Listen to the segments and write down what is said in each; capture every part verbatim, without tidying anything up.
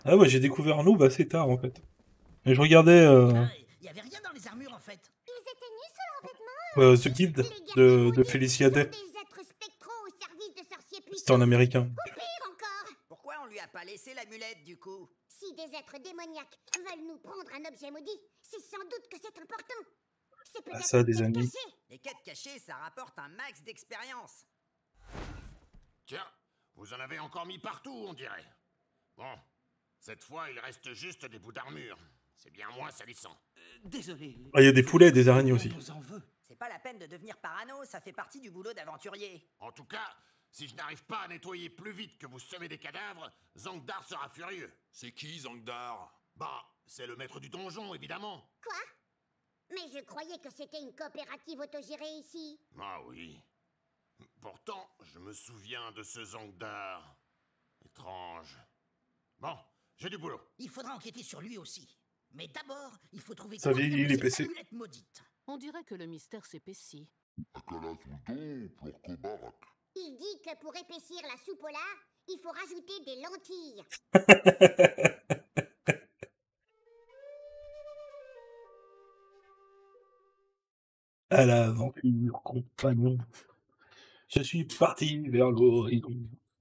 Ah ouais, j'ai découvert un noob assez tard en fait. Et je regardais euh, Ah, il y avait rien dans les armures en fait. Ils étaient nus sous leurs vêtements. euh, The Guild Les guerriers de, de maudits Felicia sont Day. des êtres spectraux au service de sorciers C'était en puissants. américain. Ou pire encore. Pourquoi on lui a pas laissé l'amulette du coup? Si des êtres démoniaques veulent nous prendre un objet maudit, c'est sans doute que c'est important. C'est Ah peut-être ça, une des quête amis. cachée. Les quêtes cachées, ça rapporte un max d'expérience. Tiens, vous en avez encore mis partout, on dirait. Bon, cette fois, il reste juste des bouts d'armure. C'est bien moins salissant. Euh, désolé. Ah, il y a des poulets et des araignées aussi. On nous en veut. C'est pas la peine de devenir parano, ça fait partie du boulot d'aventurier. En tout cas, si je n'arrive pas à nettoyer plus vite que vous semez des cadavres, Zangdar sera furieux. C'est qui, Zangdar? Bah, c'est le maître du donjon, évidemment. Quoi? Mais je croyais que c'était une coopérative autogérée ici. Ah oui. Pourtant, je me souviens de ce Zangdar. Étrange. Bon, j'ai du boulot. Il faudra enquêter sur lui aussi. Mais d'abord, il faut trouver Ça quoi vieillit, de les cette P C. amulette maudite. On dirait que le mystère s'épaissit. Il dit que pour épaissir la soupe au lard, il faut rajouter des lentilles. À l'aventure, compagnon. Je suis parti vers l'horizon.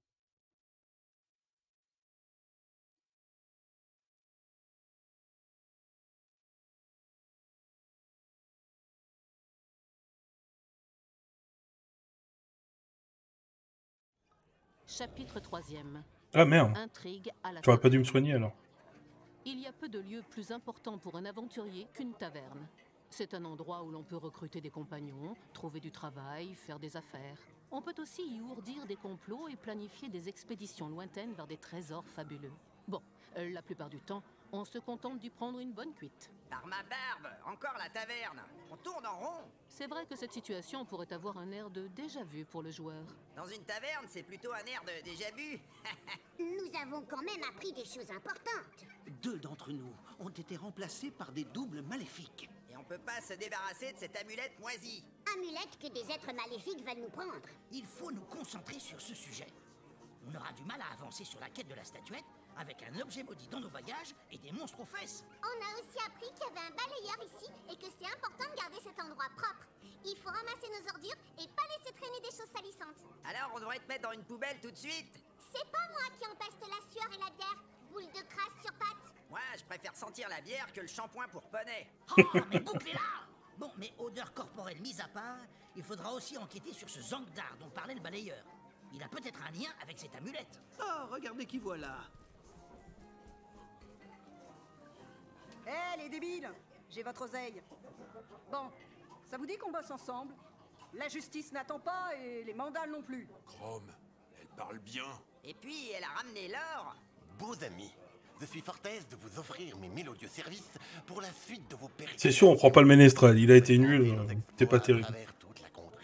Chapitre troisième. Ah merde, Intrigue à la j'aurais pas dû taverne. me soigner alors. Il y a peu de lieux plus importants pour un aventurier qu'une taverne. C'est un endroit où l'on peut recruter des compagnons, trouver du travail, faire des affaires. On peut aussi y ourdir des complots et planifier des expéditions lointaines vers des trésors fabuleux. Bon, euh, la plupart du temps, on se contente d'y prendre une bonne cuite. Par ma barbe, encore la taverne. On tourne en rond. C'est vrai que cette situation pourrait avoir un air de déjà-vu pour le joueur. Dans une taverne, c'est plutôt un air de déjà vu. Nous avons quand même appris des choses importantes. Deux d'entre nous ont été remplacés par des doubles maléfiques. Et on peut pas se débarrasser de cette amulette moisie. Amulette que des êtres maléfiques veulent nous prendre. Il faut nous concentrer sur ce sujet. On aura du mal à avancer sur la quête de la statuette avec un objet maudit dans nos bagages et des monstres aux fesses. On a aussi appris qu'il y avait un balayeur ici et que c'est important de garder cet endroit propre. Il faut ramasser nos ordures et pas laisser traîner des choses salissantes. Alors on devrait te mettre dans une poubelle tout de suite. C'est pas moi qui empeste la sueur et la bière. Boule de crasse sur pattes. Moi, je préfère sentir la bière que le shampoing pour poney. Oh, mais bouclez-la! Bon, mais odeur corporelle mise à part, il faudra aussi enquêter sur ce Zangdar dont parlait le balayeur. Il a peut-être un lien avec cette amulette. Oh, regardez qui voilà. Hé, les débiles! J'ai votre oseille. Bon, ça vous dit qu'on bosse ensemble? La justice n'attend pas et les mandales non plus. Chrome, elle parle bien. Et puis, elle a ramené l'or. Beaux amis, je suis fort aise de vous offrir mes mélodieux services pour la suite de vos péripéties. C'est sûr, on prend pas le ménestrel, il a été nul, euh, c'est pas terrible. À travers toute la contrée.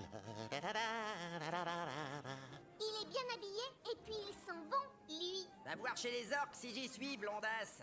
Il est bien habillé et puis il sent bon, lui. Va voir chez les orques si j'y suis, blondasse.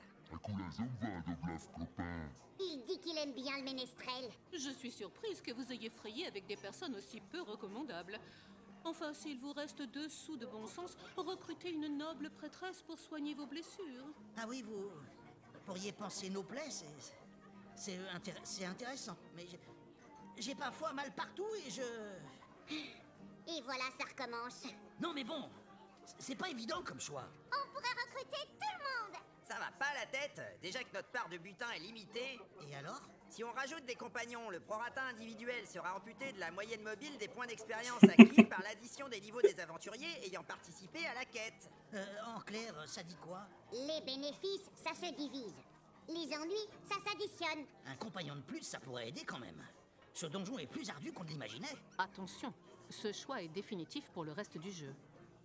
Il dit qu'il aime bien le ménestrel. Je suis surprise que vous ayez frayé avec des personnes aussi peu recommandables. Enfin, s'il vous reste deux sous de bon sens, recrutez une noble prêtresse pour soigner vos blessures. Ah oui, vous pourriez penser nos plaies, c'est... C'est intér- c'est intéressant, mais j'ai- j'ai parfois mal partout et je... Et voilà, ça recommence. Non mais bon, c'est pas évident comme choix. On pourrait recruter tout le monde. Ça va pas la tête. Déjà que notre part de butin est limitée. Et alors? Si on rajoute des compagnons, le prorata individuel sera amputé de la moyenne mobile des points d'expérience acquis par l'addition des niveaux des aventuriers ayant participé à la quête. Euh, en clair, ça dit quoi? Les bénéfices, ça se divise. Les ennuis, ça s'additionne. Un compagnon de plus, ça pourrait aider quand même. Ce donjon est plus ardu qu'on ne l'imaginait. Attention, ce choix est définitif pour le reste du jeu.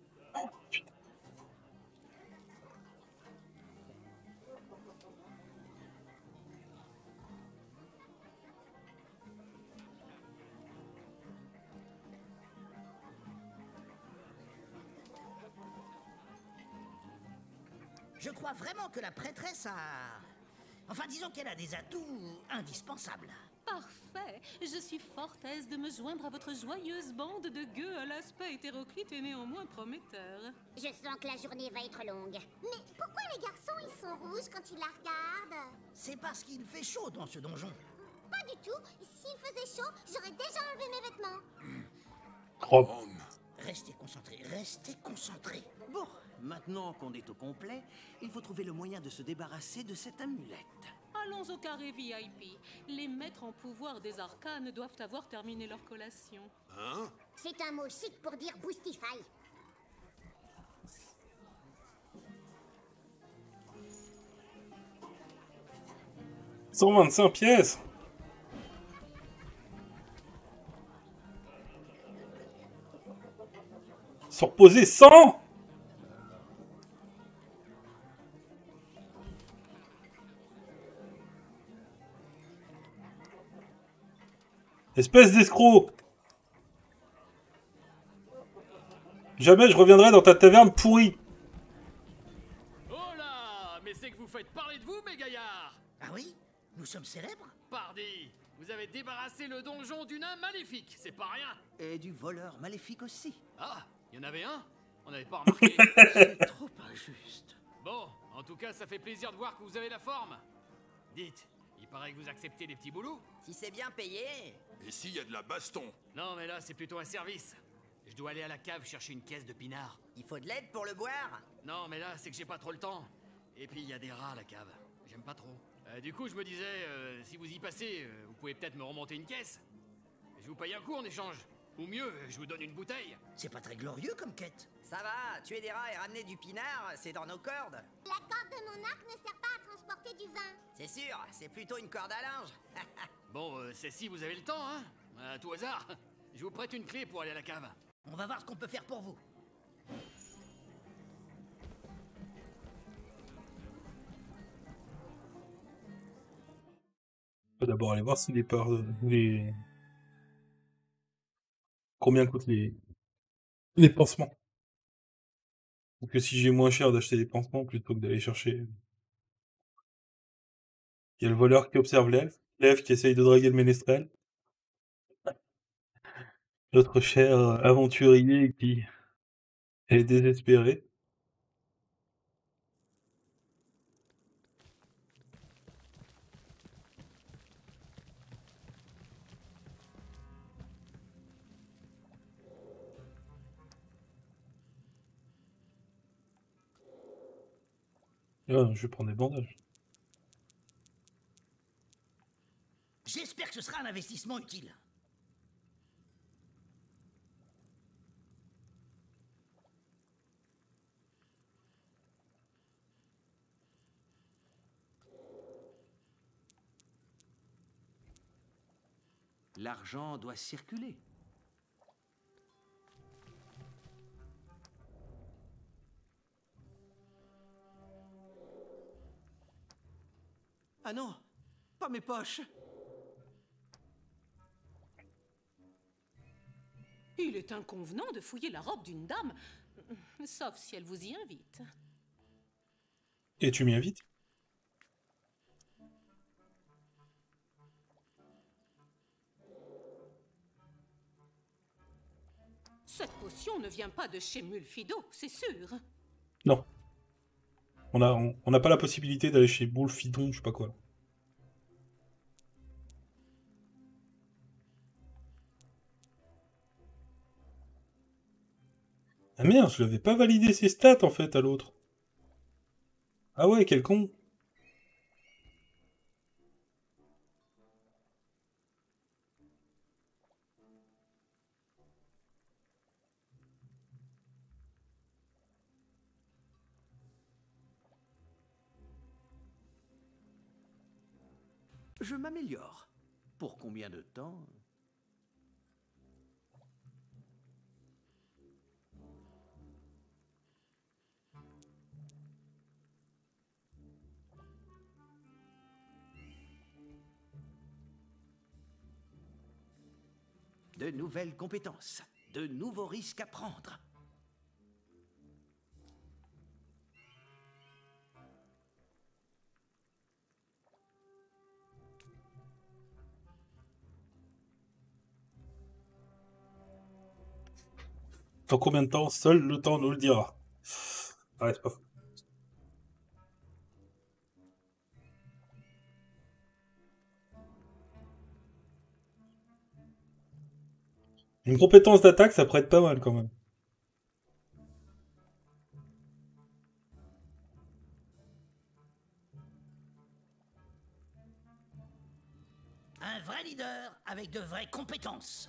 Je crois vraiment que la prêtresse a... Enfin, disons qu'elle a des atouts indispensables. Parfait. Je suis fort aise de me joindre à votre joyeuse bande de gueux à l'aspect hétéroclite et néanmoins prometteur. Je sens que la journée va être longue. Mais pourquoi les garçons rouge quand il la regarde? C'est parce qu'il fait chaud dans ce donjon. Pas du tout. S'il faisait chaud, j'aurais déjà enlevé mes vêtements. Propre. Restez concentrés, restez concentrés. Bon, maintenant qu'on est au complet, il faut trouver le moyen de se débarrasser de cette amulette. Allons au carré V I P. Les maîtres en pouvoir des arcanes doivent avoir terminé leur collation. Hein? C'est un mot chic pour dire Boostify. cent vingt-cinq pièces. Se reposer cent. Espèce d'escroc. Jamais je reviendrai dans ta taverne pourrie. Oh là, mais c'est que vous faites parler de vous, mes gaillards. Ah oui? Nous sommes célèbres? Pardi, vous avez débarrassé le donjon du nain maléfique, c'est pas rien. Et du voleur maléfique aussi. Ah, il y en avait un? On n'avait pas remarqué. C'est trop injuste. Bon, en tout cas, ça fait plaisir de voir que vous avez la forme. Dites, il paraît que vous acceptez les petits boulots? Si c'est bien payé. Et s'il y a de la baston? Non, mais là, c'est plutôt un service. Je dois aller à la cave chercher une caisse de pinard. Il faut de l'aide pour le boire. Non, mais là, c'est que j'ai pas trop le temps. Et puis, il y a des rats à la cave. J'aime pas trop. Euh, du coup, je me disais, euh, si vous y passez, euh, vous pouvez peut-être me remonter une caisse. Je vous paye un coup en échange. Ou mieux, je vous donne une bouteille. C'est pas très glorieux comme quête. Ça va, tuer des rats et ramener du pinard, c'est dans nos cordes. La corde de mon arc ne sert pas à transporter du vin. C'est sûr, c'est plutôt une corde à linge. Bon, euh, c'est si vous avez le temps, hein. À tout hasard. Je vous prête une clé pour aller à la cave. On va voir ce qu'on peut faire pour vous. On peut d'abord aller voir si les par... les... Combien coûtent les... les pansements. Donc que si j'ai moins cher d'acheter des pansements plutôt que d'aller chercher... Il y a le voleur qui observe l'elfe, l'elfe qui essaye de draguer le ménestrel. Notre cher aventurier qui est désespéré. Ah, je vais prendre des bandages. J'espère que ce sera un investissement utile. L'argent doit circuler. Ah non, pas mes poches. Il est inconvenant de fouiller la robe d'une dame, sauf si elle vous y invite. Et tu m'y invites? Cette potion ne vient pas de chez Mulfido, c'est sûr. Non. On a, on, on n'a pas la possibilité d'aller chez Boulfidon, je sais pas quoi. Ah merde, je l'avais pas validé ses stats en fait à l'autre. Ah ouais, quel con. Je m'améliore. Pour combien de temps? De nouvelles compétences, de nouveaux risques à prendre. Dans combien de temps? Seul le temps nous le dira. Ah, c'est pas faux. Une compétence d'attaque, ça pourrait être pas mal quand même. Un vrai leader avec de vraies compétences.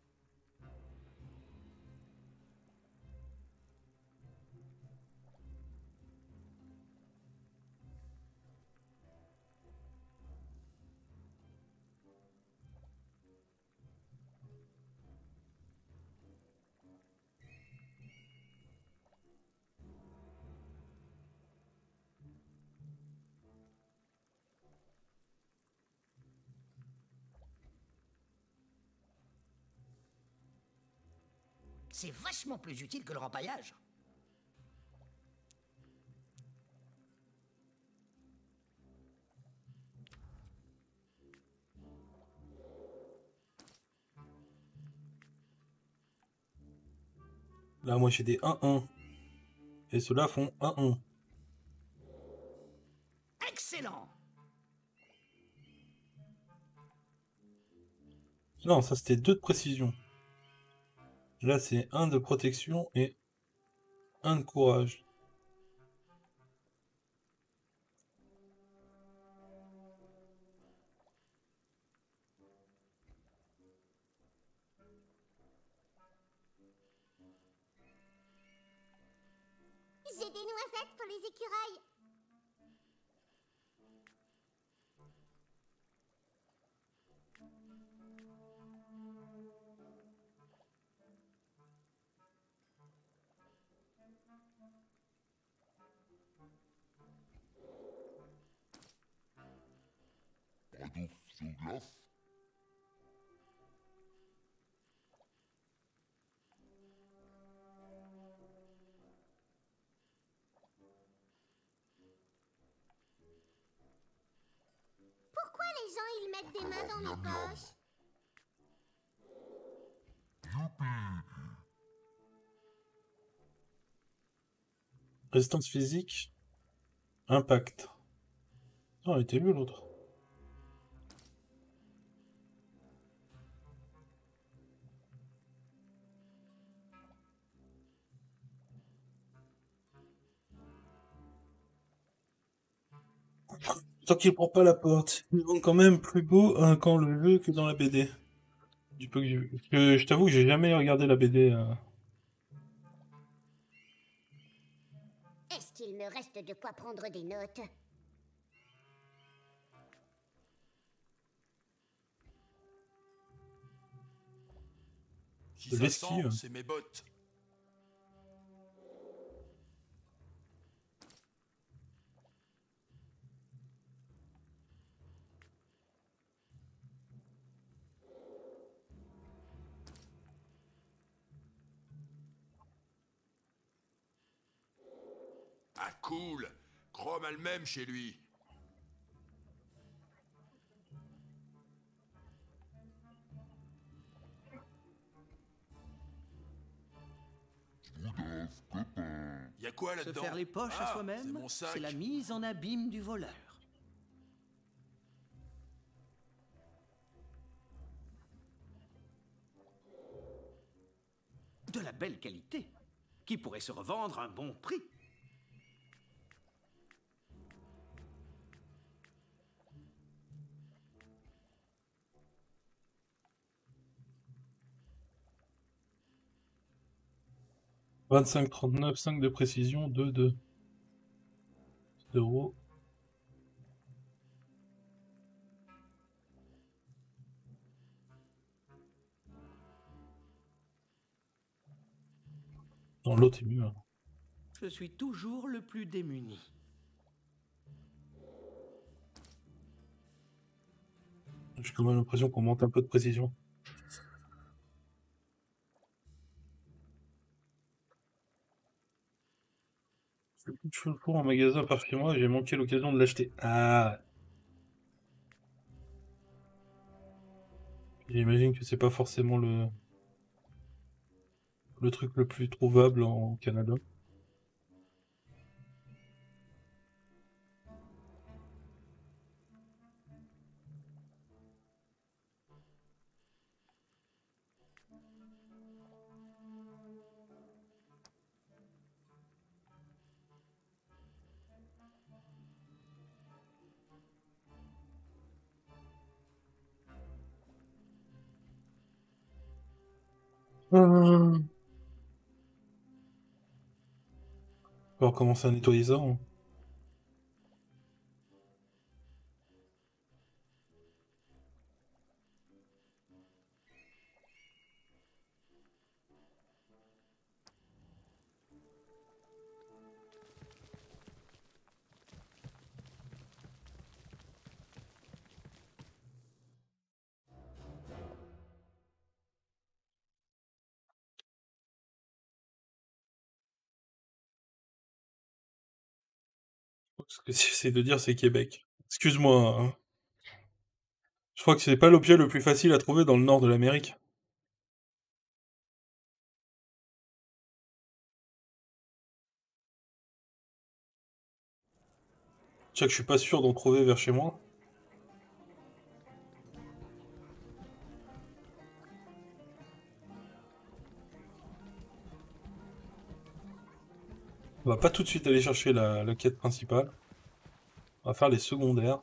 C'est vachement plus utile que le rempaillage. Là, moi, j'ai des un un. Et ceux-là font un un. Excellent. Non, ça, c'était deux de précision. Là, c'est un de protection et un de courage. J'ai des noisettes pour les écureuils. Adolf sur glace. Pourquoi les gens ils mettent des mains dans mes poches? Résistance physique. Impact. Non, il était mieux l'autre. Tant qu'il prend pas la porte. Ils vont quand même plus beau hein, quand le jeu que dans la B D. Du peu que j'ai vu. Parce que je t'avoue que j'ai jamais regardé la B D. Euh... Est-ce qu'il me reste de quoi prendre des notes? Si De ça l'esquive. sent, c'est mes bottes. Ah cool, Chrome a le même chez lui. Y a quoi Se là-dedans? faire les poches Ah, à c'est soi-même, mon sac. c'est la mise en abîme du voleur. De la belle qualité, qui pourrait se revendre à un bon prix. vingt-cinq trente-neuf, cinq de précision, deux de zéro. Non, l'autre est mieux. Hein. Je suis toujours le plus démuni. J'ai quand même l'impression qu'on manque un peu de précision. Je fais le tour en magasin par chez moi et j'ai manqué l'occasion de l'acheter. Ah. J'imagine que c'est pas forcément le le truc le plus trouvable en Canada. Euh... On va recommencer à nettoyer ça. Hein. Ce que j'essaie de dire, c'est Québec. Excuse-moi. Hein. Je crois que c'est pas l'objet le plus facile à trouver dans le nord de l'Amérique. Tiens que je suis pas sûr d'en trouver vers chez moi. On va pas tout de suite aller chercher la, la quête principale. On va faire les secondaires.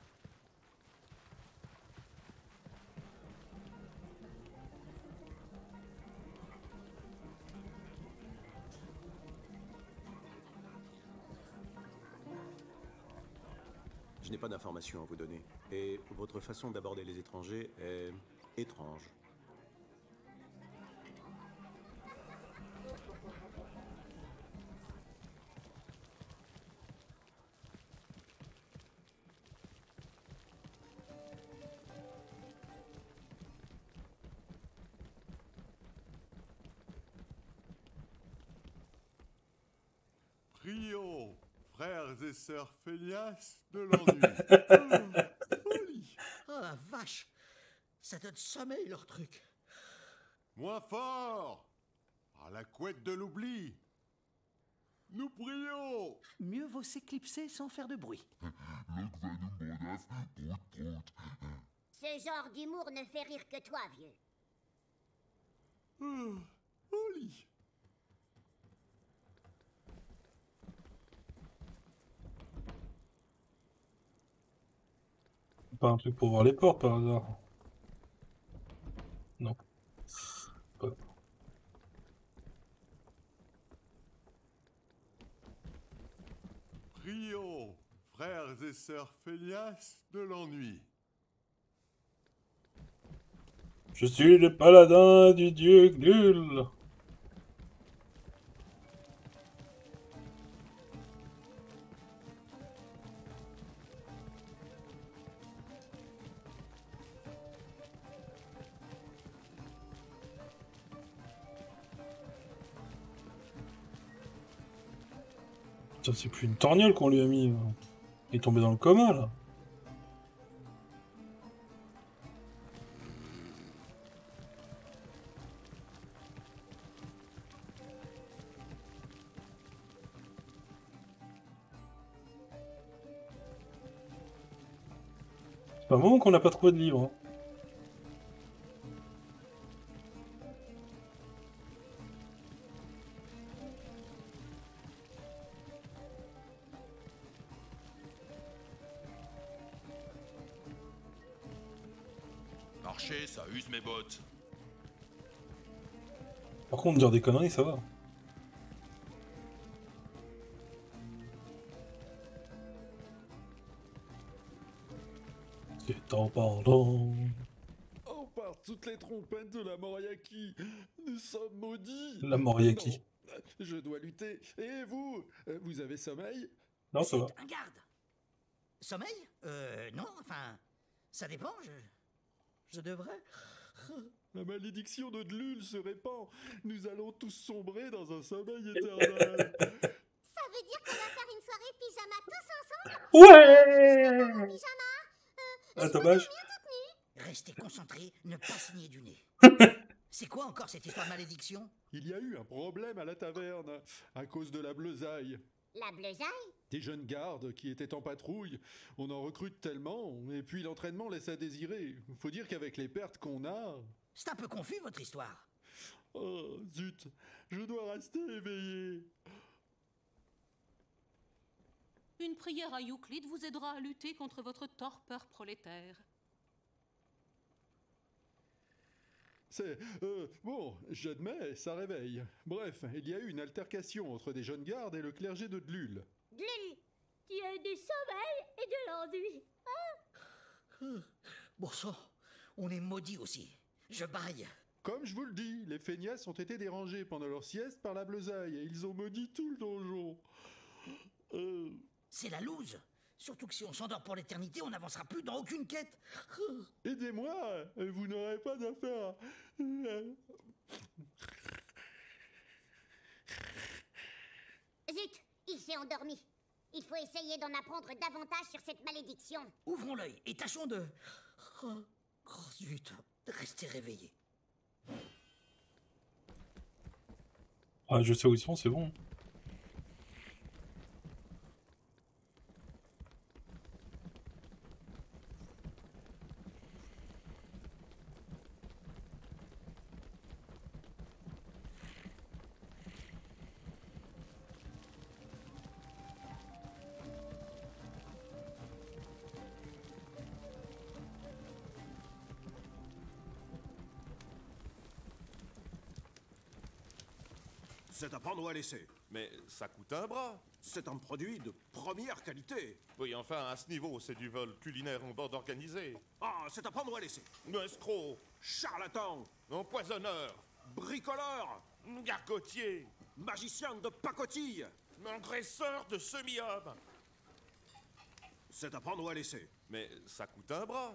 Je n'ai pas d'informations à vous donner. Et votre façon d'aborder les étrangers est étrange. Prions, frères et sœurs Phineas, de l'ennui. Oh la vache, ça donne sommeil leur truc. Moins fort, à la couette de l'oubli. Nous prions. Mieux vaut s'éclipser sans faire de bruit. Ce genre d'humour ne fait rire que toi, vieux. Oh, au lit. Pas un truc pour voir les portes par hasard. Non. Pas. Prions, frères et sœurs Phineas, de l'ennui. Je suis le paladin du dieu Gul. C'est plus une torgnole qu'on lui a mis. Il est tombé dans le coma là. C'est pas un moment qu'on n'a pas trouvé de livre. Hein. Marcher, ça use mes bottes. Par contre, dire des conneries, ça va. C'est en parlant. Oh, par toutes les trompettes de la Moriaki, nous sommes maudits. La Moriaki. Non, je dois lutter. Et vous, vous avez sommeil? Non, ça va. Un garde. Sommeil? Euh, non, enfin, ça dépend, je... Je devrais... La malédiction de Dlul se répand. Nous allons tous sombrer dans un sommeil éternel. Ça veut dire qu'on va faire une soirée pyjama tous ensemble? Ouais. Pyjama euh, Ah, dommage. Restez concentrés, ne pas signer du nez. C'est quoi encore cette histoire de malédiction? Il y a eu un problème à la taverne, à cause de la bleusaille. La bleusaille? Des jeunes gardes qui étaient en patrouille. On en recrute tellement, et puis l'entraînement laisse à désirer. Faut dire qu'avec les pertes qu'on a... C'est un peu confus, votre histoire. Oh, zut, je dois rester éveillé. Une prière à Euclide vous aidera à lutter contre votre torpeur prolétaire. c'est... Euh, bon, j'admets, ça réveille. Bref, il y a eu une altercation entre des jeunes gardes et le clergé de Dlul. Dlul, tu as du sommeil et de l'ennui, hein? Bon sang, on est maudits aussi. Je baille. Comme je vous le dis, les feignasses ont été dérangés pendant leur sieste par la bleusaille et ils ont maudit tout le donjon. Euh... C'est la loose. Surtout que si on s'endort pour l'éternité, on n'avancera plus dans aucune quête. Aidez-moi, vous n'aurez pas d'affaire. Zut, il s'est endormi. Il faut essayer d'en apprendre davantage sur cette malédiction. Ouvrons l'œil et tâchons de... Oh, oh zut, restez réveillés. Ah, je sais où ils sont, c'est bon. C'est à prendre ou à laisser. Mais ça coûte un bras. C'est un produit de première qualité. Oui, enfin, à ce niveau, c'est du vol culinaire en bande organisée. Ah, c'est à prendre ou à laisser. Escroc. Charlatan. Empoisonneur. Bricoleur. Gargotier. Magicien de pacotille. Engraisseur de semi-hommes. C'est à prendre ou à laisser. Mais ça coûte un bras.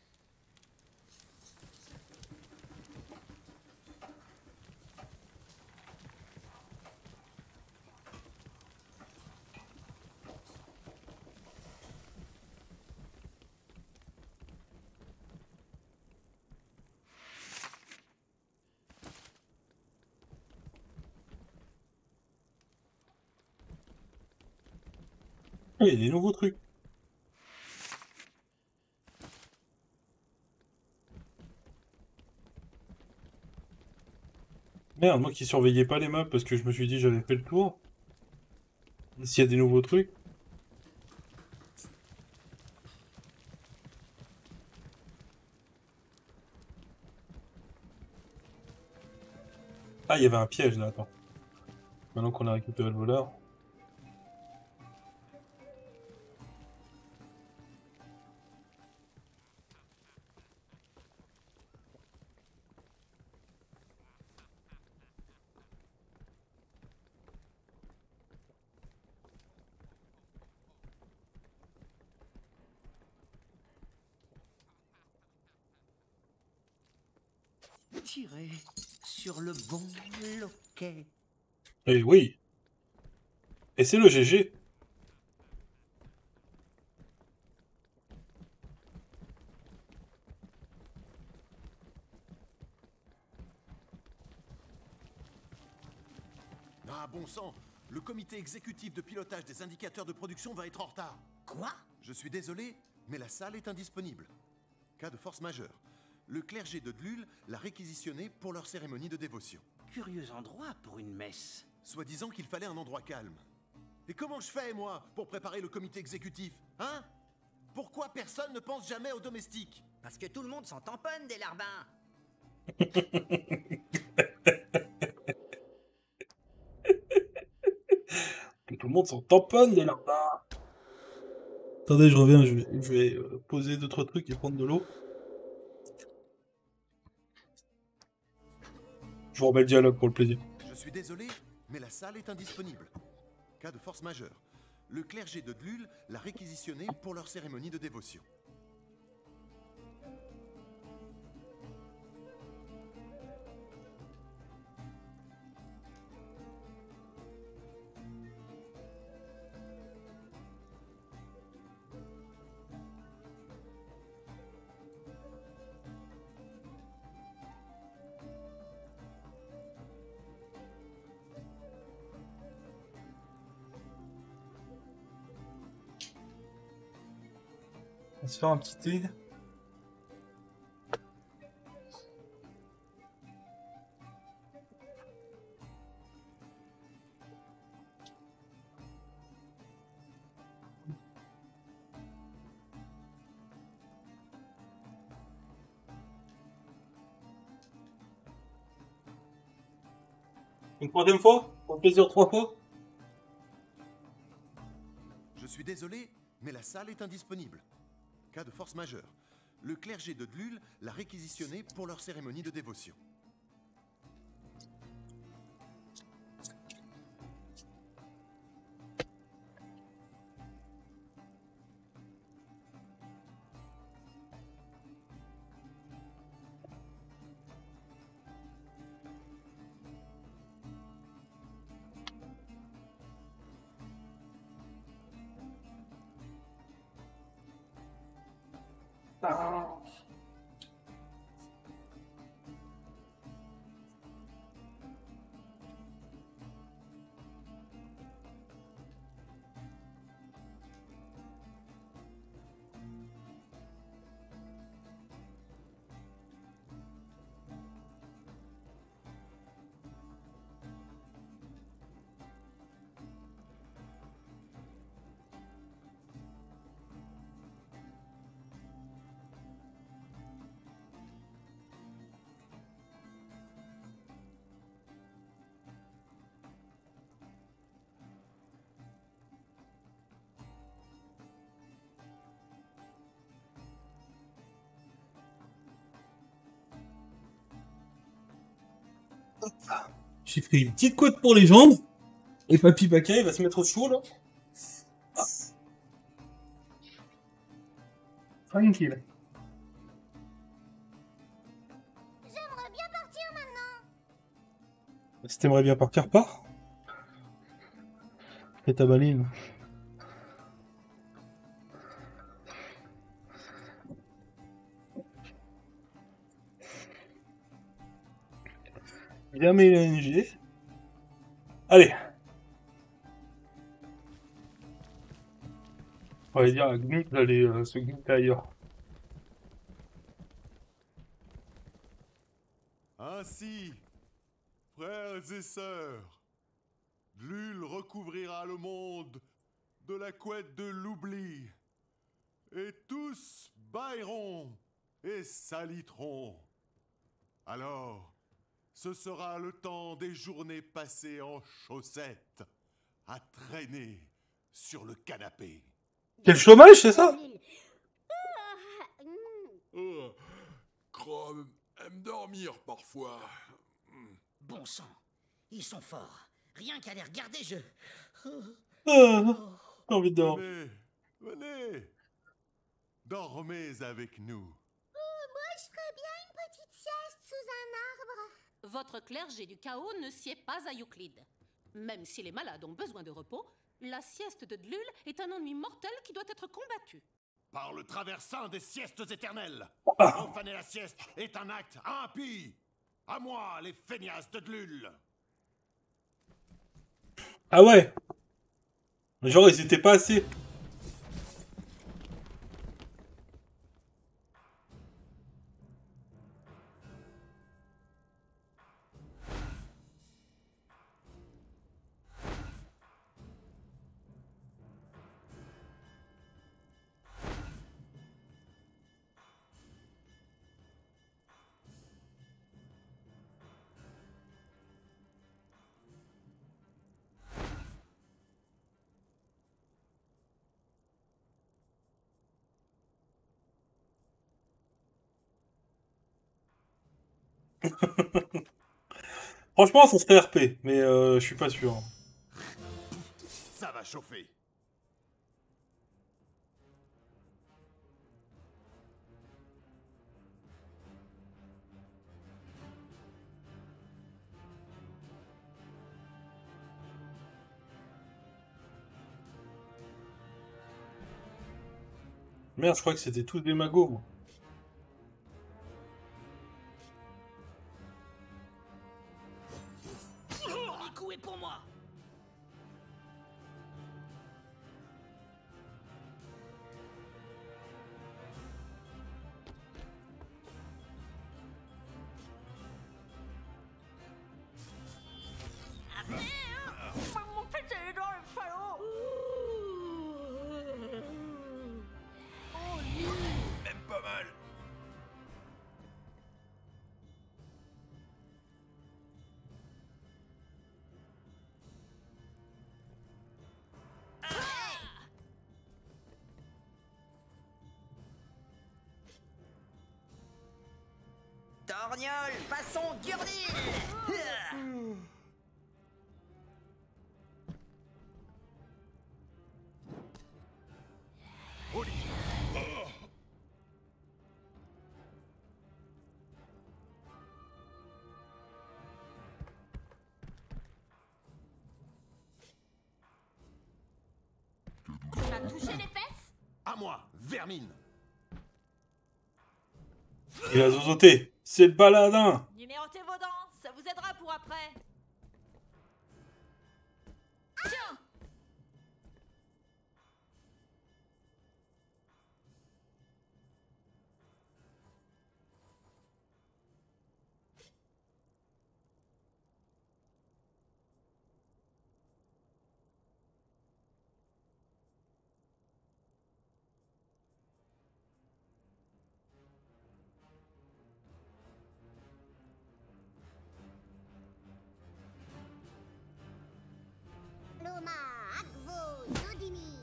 Il y a des nouveaux trucs. Merde, moi qui surveillais pas les maps parce que je me suis dit j'avais fait le tour. S'il y a des nouveaux trucs. Ah, il y avait un piège là, attends. Maintenant qu'on a récupéré le voleur. Tirez sur le bon loquet. Eh oui. Et c'est le G G. Ah bon sang, le comité exécutif de pilotage des indicateurs de production va être en retard. Quoi? Je suis désolé, mais la salle est indisponible. Cas de force majeure. Le clergé de Dlul l'a réquisitionné pour leur cérémonie de dévotion. Curieux endroit pour une messe. Soi-disant qu'il fallait un endroit calme. Et comment je fais, moi, pour préparer le comité exécutif? Hein? Pourquoi personne ne pense jamais aux domestiques? Parce que tout le monde s'en tamponne des larbins. Que tout le monde s'en tamponne des larbins. Attendez, je reviens, je vais, je vais euh, poser deux trois trucs et prendre de l'eau. Je vous remets le dialogue pour le plaisir. Je suis désolé, mais la salle est indisponible. Cas de force majeure. Le clergé de Dlul l'a réquisitionné pour leur cérémonie de dévotion. On va se faire un petit thé. Une troisième fois? Pour plaisir, trois fois? Je suis désolé, mais la salle est indisponible. Cas de force majeure. Le clergé de Dlul l'a réquisitionné pour leur cérémonie de dévotion. Ah. J'ai pris une petite côte pour les jambes. Et Papy Paquin, il va se mettre au chaud, là. Ah. Tranquille. J'aimerais bien partir maintenant. Si t'aimerais bien partir, pars. Fais ta baline. Bien mélangé. Allez. On va dire à Gnut d'aller euh, se glisser ailleurs. Ainsi, frères et sœurs, Dlul recouvrira le monde de la couette de l'oubli, et tous bailleront et saliteront. Alors, ce sera le temps des journées passées en chaussettes, à traîner sur le canapé. Quel chômage, c'est ça? Oh, Chrome aime dormir parfois. Bon sang, ils sont forts. Rien qu'à les regarder, je... Ah, j'ai envie de dormir. Venez, venez, dormez avec nous. Oh, moi, je ferais bien une petite sieste sous un arbre. Votre clergé du chaos ne sied pas à Euclide. Même si les malades ont besoin de repos, la sieste de Dlul est un ennui mortel qui doit être combattu. Par le traversin des siestes éternelles, profaner la sieste est un acte impie. À moi, les feignasses de Dlul. Ah ouais. Genre, ils étaient pas assez. Franchement, ça serait R P, mais euh, je suis pas sûr. Ça va chauffer. Merde, je crois que c'était tous des magots, moi. Premier coup est pour moi. Mon pété dans le salaud. Même pas mal. Orniol, façon Gurdil. Tu m'as touché les fesses? À moi, vermine. Il a zozoté. C'est le paladin. Numérotez vos dents, ça vous aidera pour après. Tiens. Loma, Agvo, Zodimi.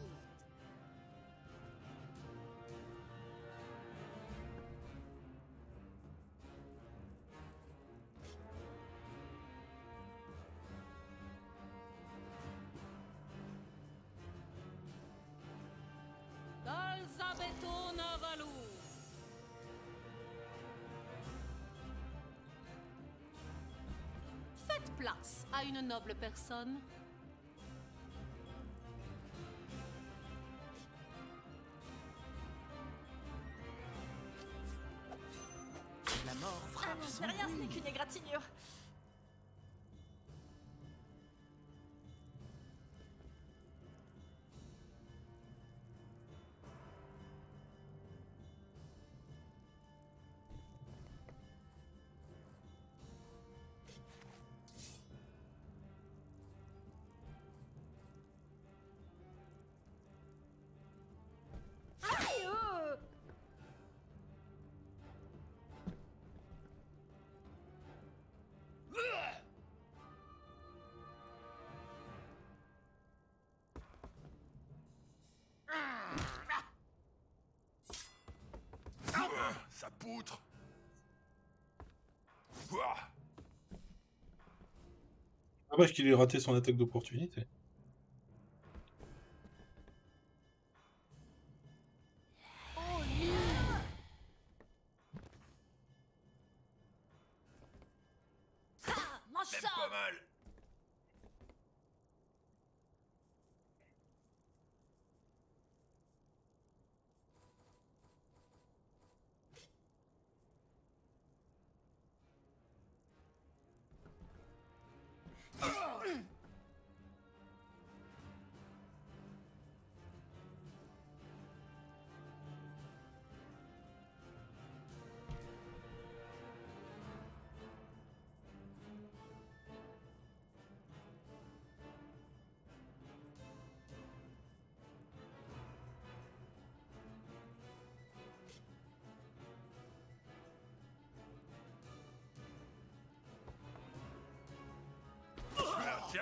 Dalzabeto Navalu. Faites place à une noble personne. La mort Ah frappe non, sans c'est rien, ce bruit. n'est qu'une égratignure. Aïe, euh. Ah, ça poutre. Ouah. Dommage qu'il ait raté son attaque d'opportunité. Oh, nul. Ah, mange Même ça. pas mal. Ah, tiens.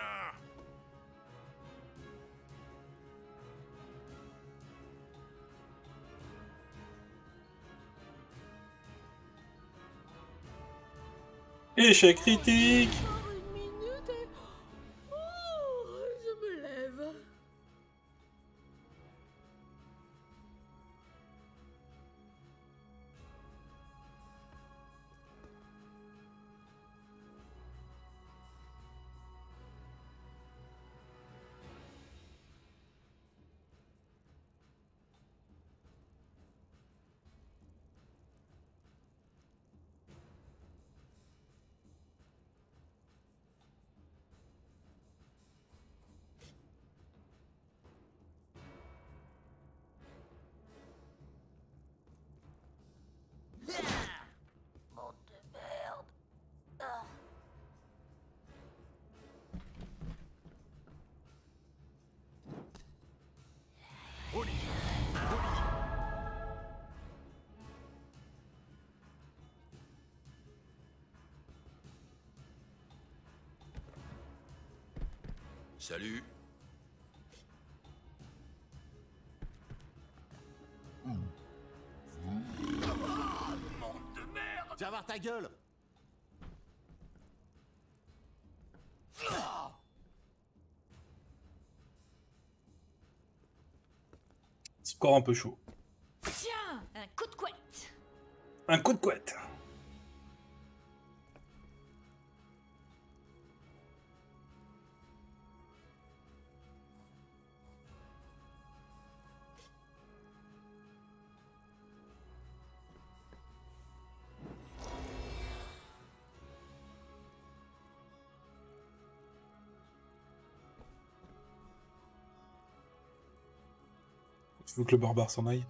Échec critique. Encore une minute et... Oh, je me lève. Monde de merde. Ah. Salut. Tu vas voir ta gueule. Score un peu chaud. Tiens, un coup de couette. Un coup de couette. Tu veux que le barbare s'en aille?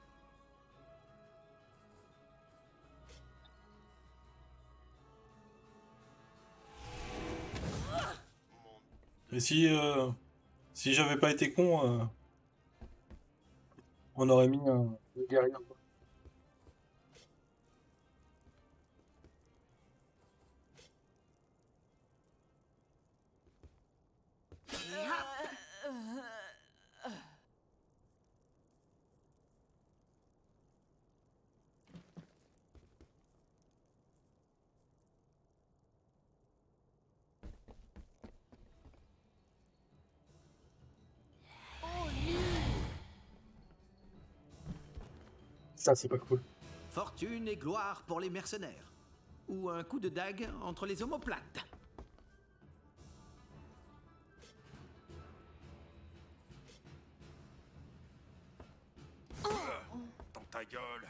Et si, euh, si j'avais pas été con, euh, on aurait mis un un guerrier. Ça, c'est pas cool. Fortune et gloire pour les mercenaires. Ou un coup de dague entre les omoplates. Dans ta gueule.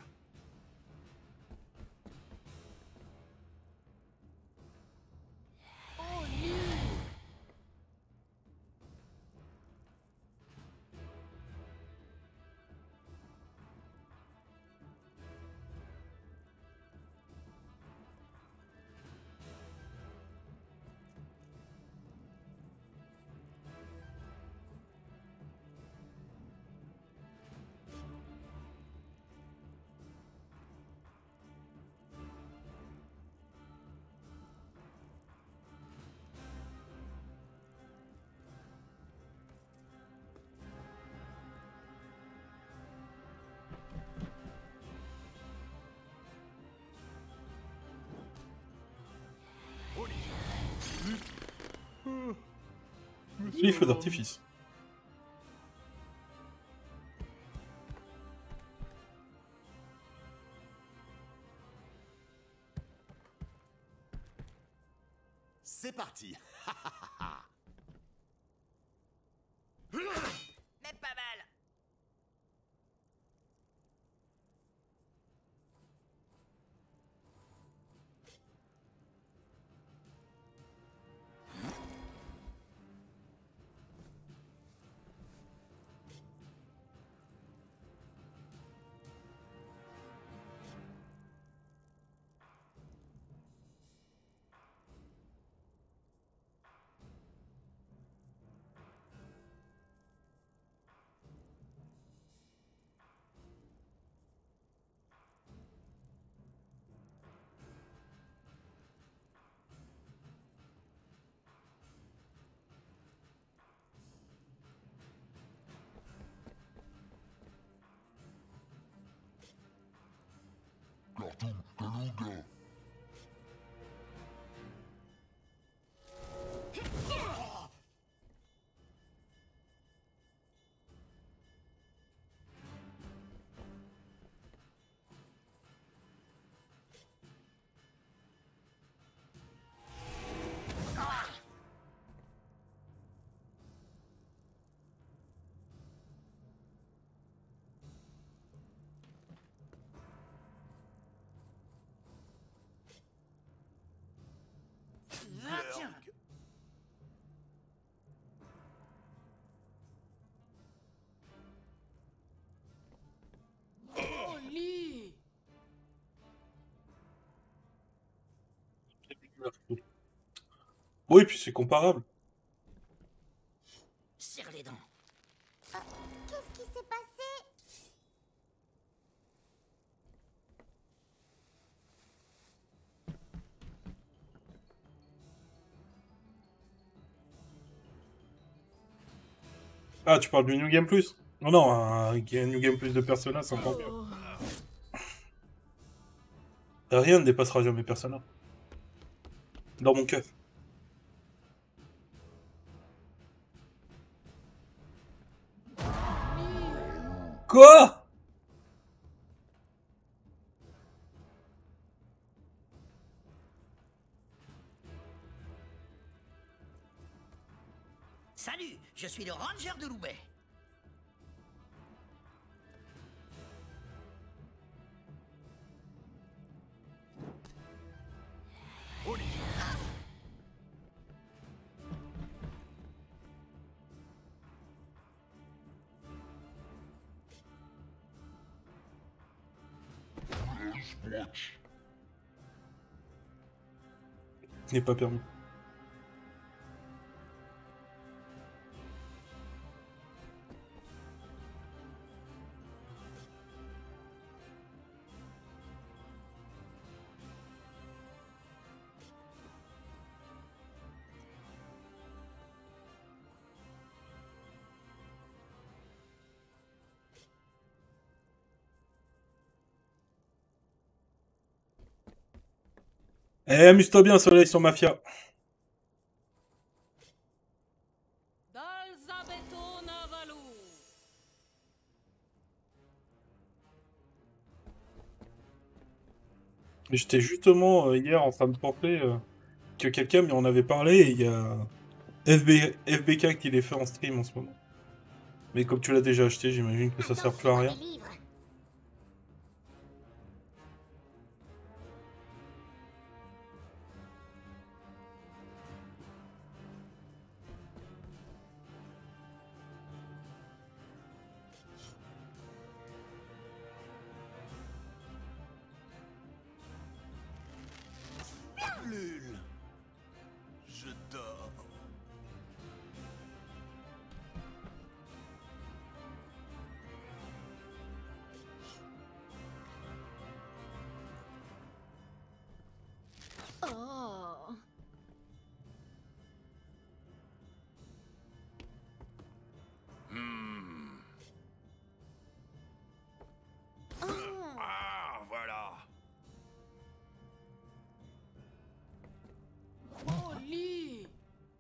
Les feux d'artifice. C'est parti. Mais pas mal. Cartoon Kaluga. Ah, tiens. Oh, lit. Oui, puis c'est comparable. Serre les dents. Ah, qu'est-ce qui s'est passé? Ah, tu parles du New Game Plus? Non, non, un, un New Game Plus de Persona, c'est encore mieux. Rien ne dépassera jamais Persona. Dans mon cœur. Quoi? Salut, je suis le ranger de Loubet. Ce n'est pas permis. Eh, amuse-toi bien, Soleil, sur Mafia. J'étais justement euh, hier en train de penser euh, que quelqu'un m'en avait parlé et il y a F B... F B K qui les fait en stream en ce moment. Mais comme tu l'as déjà acheté, j'imagine que ça sert plus à rien. Lul. Je dors. Oh. Hmm. Oh. Ah, voilà. Oli.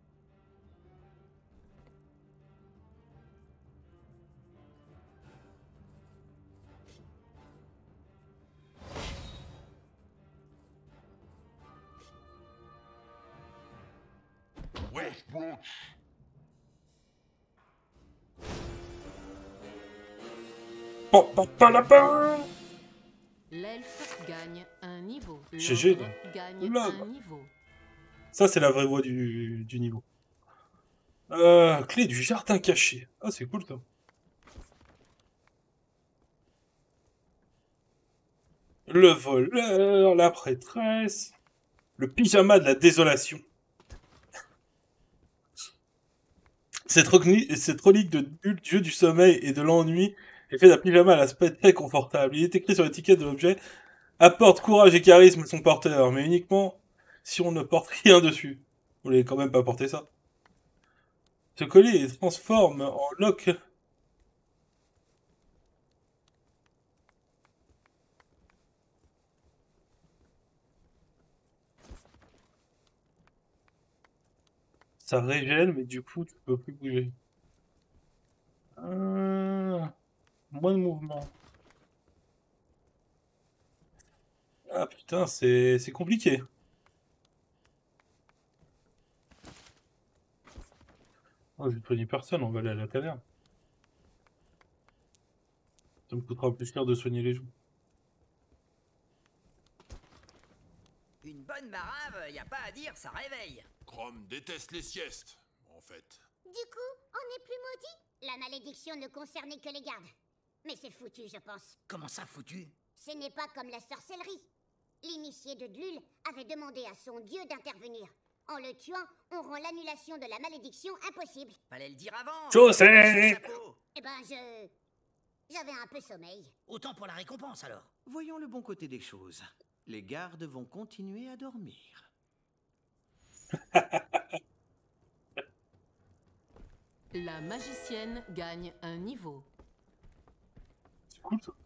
Ouais. Oh, pa, pa, la, pa. L'elfe gagne un niveau. G G, L'ogre là. gagne Là. un niveau. Ça, c'est la vraie voie du, du niveau. Euh, clé du jardin caché. Ah, c'est cool, ça. Le voleur, la prêtresse, le pyjama de la désolation. Cette, recni- cette relique de nul dieu du sommeil et de l'ennui est faite d'un pyjama à l'aspect très confortable. Il est écrit sur l'étiquette de l'objet « Apporte courage et charisme à son porteur, mais uniquement si on ne porte rien dessus. » Vous voulez quand même pas porter ça. Ce collier est transforme en loque. Ça régène, mais du coup, tu peux plus bouger. Euh... Moins de mouvement. Ah putain, c'est c'est compliqué. Oh, j'ai soigné personne, on va aller à la taverne. Ça me coûtera plus cher de soigner les joues. Une bonne marave, y a pas à dire, ça réveille. Chrome déteste les siestes, en fait. Du coup, on n'est plus maudit? La malédiction ne concernait que les gardes. Mais c'est foutu, je pense. Comment ça, foutu? Ce n'est pas comme la sorcellerie. L'initié de Dlul avait demandé à son dieu d'intervenir. En le tuant, on rend l'annulation de la malédiction impossible. Fallait le dire avant. Chaussette. Eh ben, je... J'avais un peu sommeil. Autant pour la récompense, alors. Voyons le bon côté des choses. Les gardes vont continuer à dormir. La magicienne gagne un niveau. C'est cool, ça.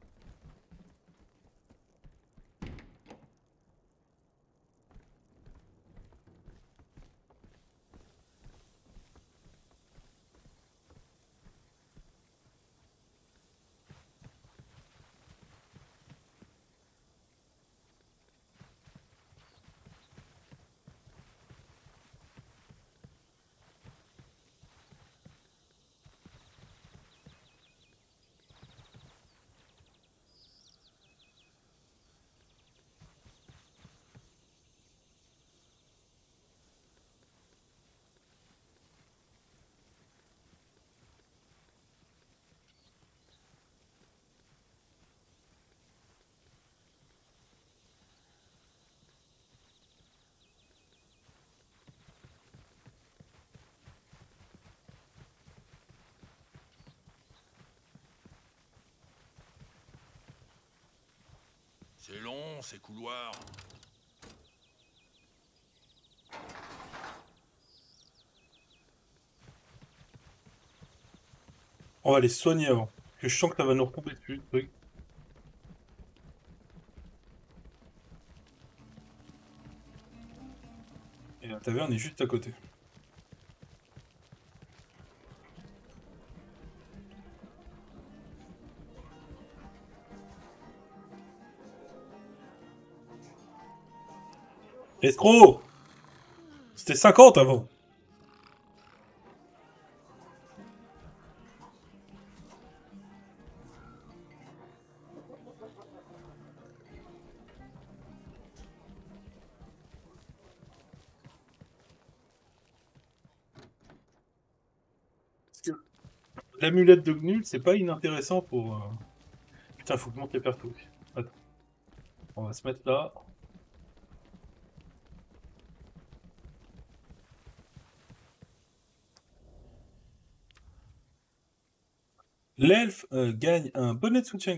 long, ces couloirs. On va les soigner avant. Parce que je sens que ça va nous retomber dessus, le truc. Et la taverne est juste à côté. Escroc! C'était cinquante avant. L'amulette de Gnul, c'est pas inintéressant pour... Euh... Putain, faut que je monte les pertes aussi. Attends. On va se mettre là. L'elfe euh, gagne un bonnet de soutien.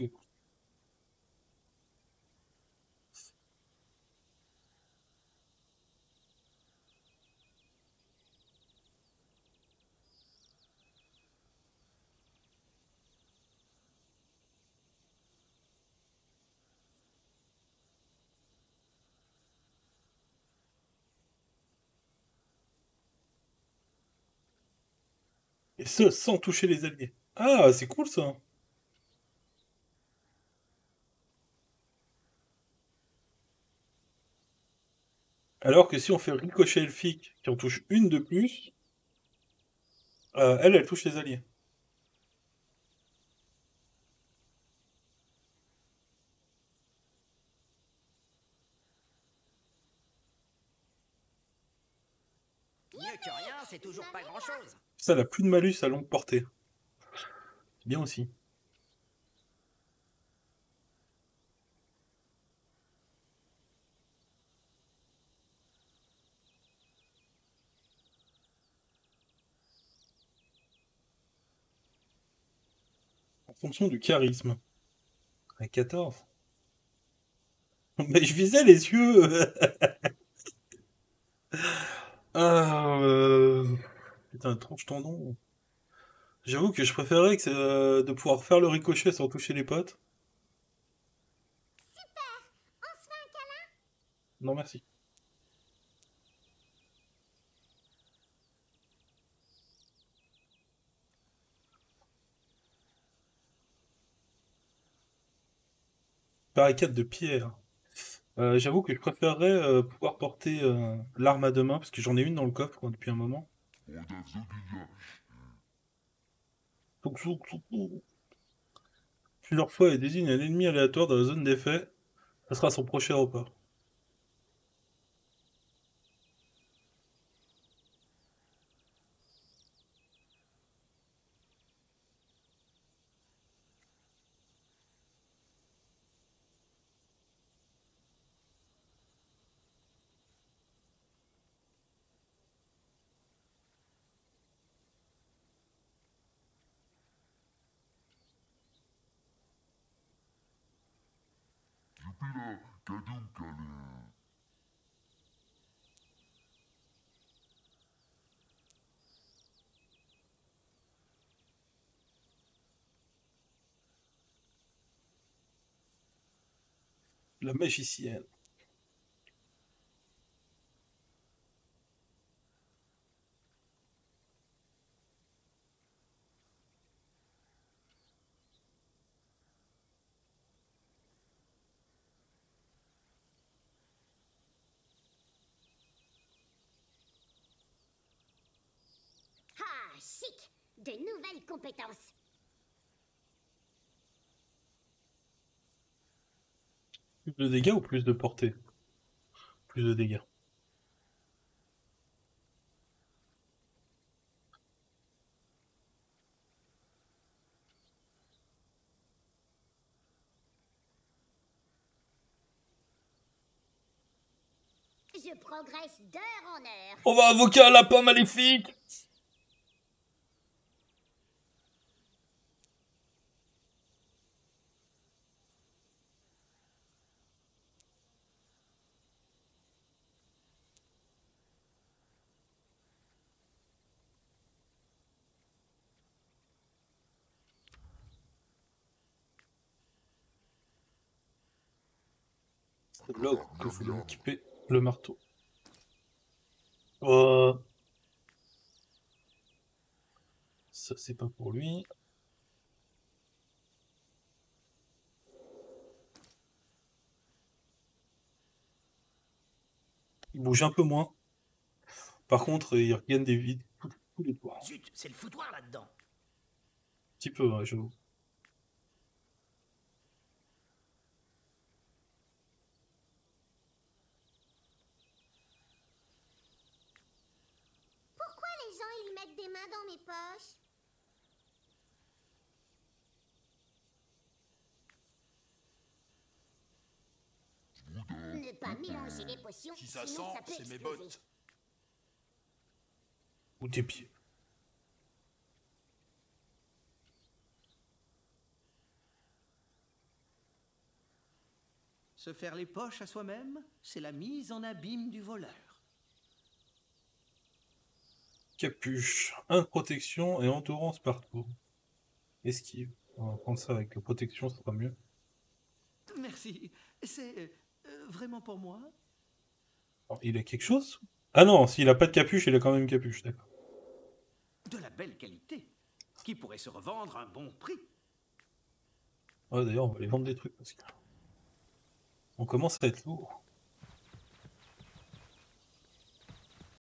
Et ce, sans toucher les alliés. Ah, c'est cool ça. Alors que si on fait ricochet elfique, qui en touche une de plus, euh, elle, elle touche les alliés. Mieux que rien, c'est toujours pas grand-chose. Ça, elle a plus de malus à longue portée. C'est bien aussi. En fonction du charisme. À quatorze. Mais je visais les yeux. Ah, euh... Putain, tranche ton nom. J'avoue que je préférerais que euh, de pouvoir faire le ricochet sans toucher les potes. Super! On se fait un câlin? Non, merci. Barricade de pierre. Euh, j'avoue que je préférerais euh, pouvoir porter euh, l'arme à deux mains, parce que j'en ai une dans le coffre quoi, depuis un moment. Plusieurs fois, il désigne un ennemi aléatoire dans la zone d'effet. Ça sera son prochain repas. La magicienne. Ah, chic! De nouvelles compétences. Plus de dégâts ou plus de portée? Plus de dégâts. Je progresse d'heure en heure. On va invoquer un lapin maléfique! C'est là que vous voulez équiper le marteau. Oh. Ça, c'est pas pour lui. Il bouge un peu moins. Par contre, il regagne des vides tous les tours. Zut, c'est le foutoir là-dedans. Un petit peu, ouais, j'avoue. Pourquoi les gens ils mettent des mains dans mes poches? Ne pas mélanger les potions, Si ça sinon sent, ça peut c'est mes exploser. bottes. Ou tes pieds. Se faire les poches à soi-même, c'est la mise en abîme du voleur. Capuche, un de protection et endurance partout. Esquive. On va prendre ça avec la protection, ça sera mieux. Merci. C'est euh, vraiment pour moi? Alors, il a quelque chose? Ah non, s'il a pas de capuche, il a quand même une capuche, d'accord. De la belle qualité, qui pourrait se revendre à un bon prix. Ouais, d'ailleurs, on va aller vendre des trucs parce que on commence à être lourd.